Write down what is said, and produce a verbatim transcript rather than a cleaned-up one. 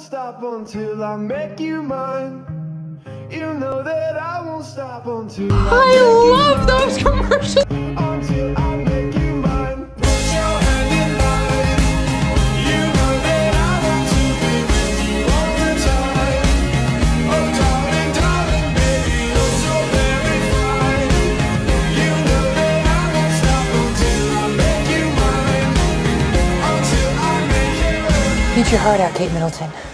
stop until I make you mine. You know that I won't stop until I, I love those commercials. Until I make you mine. Put your hand in mine. You know that I want to be with you all the time. Oh darling, darling, baby, you're so very fine. You know that I won't stop until I make you mine. Until I make you mine. Beat your heart out, Kate Middleton.